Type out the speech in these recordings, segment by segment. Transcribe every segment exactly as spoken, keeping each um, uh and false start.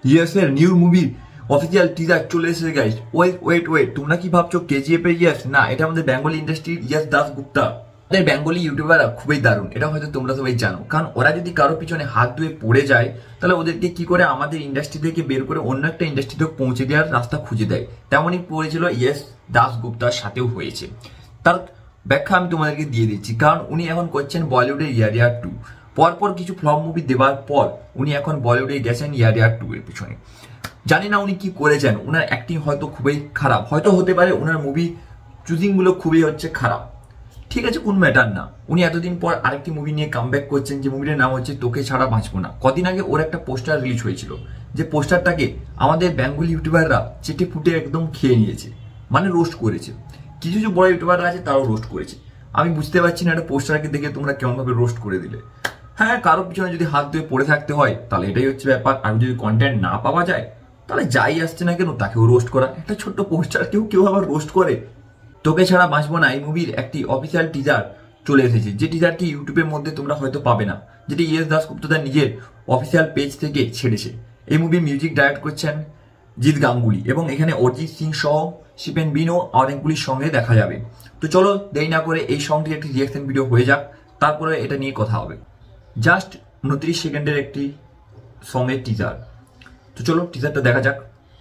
Yes এর new movie official teaser চলে এসেছে গাইস। ওয়েট ওয়েট ওয়েট তোমরা কি ভাবছো কেজিএফ এর ইয়েস? না, এটা আমাদের বেঙ্গলি ইন্ডাস্ট্রির ইয়েস দাশগুপ্তা। আমাদের বেঙ্গলি ইউটিউবাররা খুবই দারুণ, এটা হয়তো তোমরা সবাই জানো। কারণ ওরা যদি কারো পিছনে হাত ধুয়ে পড়ে যায় তাহলে ওদেরকে কি করে আমাদের ইন্ডাস্ট্রি থেকে বের করে অন্য একটা ইন্ডাস্ট্রিতে পৌঁছে দেওয়ার রাস্তা খুঁজে দেয়। তেমনই পড়েছিল ইয়েস দাশগুপ্তার সাথেও হয়েছে। তার ব্যাখ্যা আমি তোমাদেরকে দিয়ে দিচ্ছি। কারণ উনি এখন করছেন বলিউডের ইয়ারিয়ার টু। পরপর কিছু ফ্লপ মুভি দেওয়ার পর উনি এখন বলিউডে গেছেন ইয়ারিয়ার টু এর পিছনে। জানি না উনি কি করেছেন, ওনার অ্যাক্টিং হয়তো খুবই খারাপ, হয়তো হতে পারে ওনার মুভি চুজিং গুলো খুবই হচ্ছে খারাপ, ঠিক আছে, কোন ম্যাটার না। উনি এতদিন পর আরেকটি মুভি নিয়ে কামব্যাক করছেন, যে মুভিটার নাম হচ্ছে তোকে ছাড়া বাঁচবো না। কদিন আগে ওর একটা পোস্টার রিলিজ হয়েছিল, যে পোস্টারটাকে আমাদের বেঙ্গলি ইউটিউবাররা চেটে ফুটে একদম খেয়ে নিয়েছে, মানে রোস্ট করেছে। কিছু কিছু বড় ইউটিউবাররা আছে তারাও রোস্ট করেছে। আমি বুঝতে পারছি না একটা পোস্টারকে দেখে তোমরা কেমন ভাবে রোস্ট করে দিলে। হ্যাঁ, কারোর পিছনে যদি হাত ধুয়ে পড়ে থাকতে হয় তাহলে এটাই হচ্ছে ব্যাপার। আর যদি কন্টেন্ট না পাওয়া যায় তাহলে যাই আসছে না কেন তাকেও রোস্ট করা। একটা ছোট্ট পোস্টার কেউ কেউ আবার রোস্ট করে। তোকে ছাড়া বাঁচবো না এই মুভির একটি অফিসিয়াল টিজার চলে এসেছে, যে টিজারটি ইউটিউবের মধ্যে তোমরা হয়তো পাবে না, যেটি ইয়েস দাশগুপ্তা তার নিজের অফিসিয়াল পেজ থেকে ছেড়েছে। এই মুভির মিউজিক ডাইরেক্ট করছেন জিৎ গাঙ্গুলি, এবং এখানে অরিজিৎ সিং সহ শিপেন বিনো অনেকগুলির সঙ্গে দেখা যাবে। তো চলো দেরি না করে এই সংটির একটি রিয়াকশন ভিডিও হয়ে যাক, তারপরে এটা নিয়ে কথা হবে। জাস্ট উনত্রিশ সেকেন্ডের একটি সঙ্গের টিজার। তো চলো টিজারটা দেখা যাক।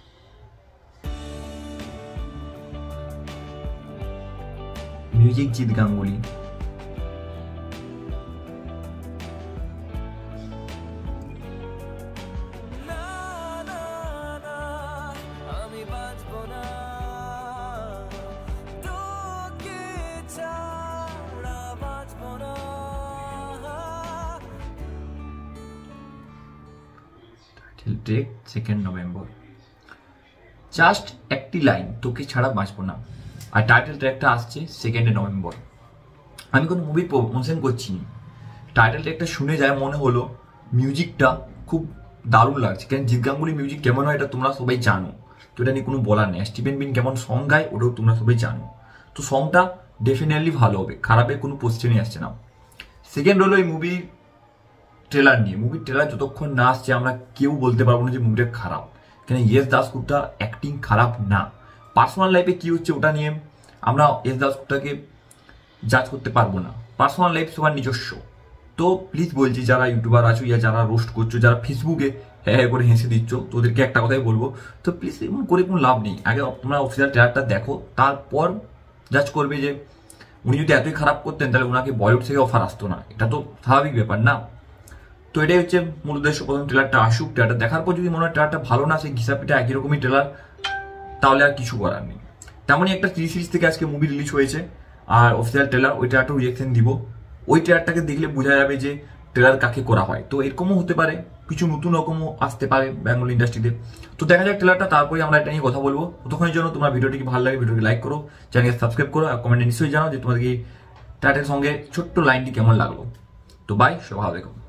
Music Jeet Ganguly. Date second November. Just একটি লাইন, তোকে ছাড়া বাঁচবো না, আর টাইটেল ট্র্যাকটা আসছে সেকেন্ডে নভেম্বর। আমি কোনো মুভির প্রমোশন করছি না, টাইটেল ট্র্যাকটা শুনে যায় মনে হলো মিউজিকটা খুব দারুণ লাগছে। কারণ জিৎ গাঙ্গুলি মিউজিক কেমন হয় এটা তোমরা সবাই জানো, তো এটা নিয়ে কোনো বলার নেই। স্টিফেন বিন কেমন সং গায় ওটাও তোমরা সবাই জানো। তো সংটা ডেফিনেটলি ভালো হবে, খারাপের কোনো কোশ্চেনই আসছে না। সেকেন্ড হলো এই মুভি ট্রেলার নিয়ে। মুভির ট্রেলার যতক্ষণ না আসছে আমরা কেউ বলতে পারবো না যে মুভিটা খারাপ। কেন ইয়েস দাশগুপ্তা অ্যাক্টিং খারাপ না, পার্সোনাল লাইফে কি হচ্ছে ওটা নিয়ে আমরা ইয়েস দাশগুপ্তাকে জাজ করতে পারবো না। পার্সোনাল লাইফ সবার নিজস্ব। তো প্লিজ বলছি যারা ইউটিউবার আছো ইয়া যারা রোস্ট করছো, যারা ফেসবুকে হ্যাঁ হ্যাঁ করে হেসে দিচ্ছ, তোদেরকে একটা কথাই বলবো, তো প্লিজ এমন করে কোনো লাভ নেই। আগে তোমরা অফিসিয়াল ট্রেলারটা দেখো, তারপর জাজ করবে যে উনি যদি এতই খারাপ করতেন তাহলে ওনাকে বলিউড থেকে অফার আসতো না। এটা তো স্বাভাবিক ব্যাপার না। তো এটাই হচ্ছে মূল উদ্দেশ্য, প্রথম ট্রেলারটা আসুক, ট্রেলারটা দেখার পর যদি মনে হয় ট্রেলারটা ভালো না, সেই ঘিসাপিটা একই রকমই ট্রেলার, তাহলে আর কিছু করার নেই। তেমনই একটা টি সিরিজ থেকে আজকে মুভি রিলিজ হয়েছে, আর অফিসিয়াল ট্রেলার, ওই ট্রেলারটাও রিয়েকশন দিব। ওই ট্রেলারটাকে দেখলে বোঝা যাবে যে ট্রেলার কাকে করা হয়। তো এরকমও হতে পারে, কিছু নতুন রকমও আসতে পারে বেঙ্গল ইন্ডাস্ট্রিতে। তো দেখা যাক ট্রেলারটা, তারপরে আমরা এটা নিয়ে কথা বলবো। ততক্ষণের জন্য তোমার ভিডিওটিকে ভালো লাগে ভিডিওটি লাইক করো, চ্যানেলকে সাবস্ক্রাইব করো, আর কমেন্টে নিশ্চয়ই জানাও যে তোমাদেরকে ট্রেলারের সঙ্গে ছোট্ট লাইনটি কেমন লাগলো। তো বাই, সব ভালো দেখো।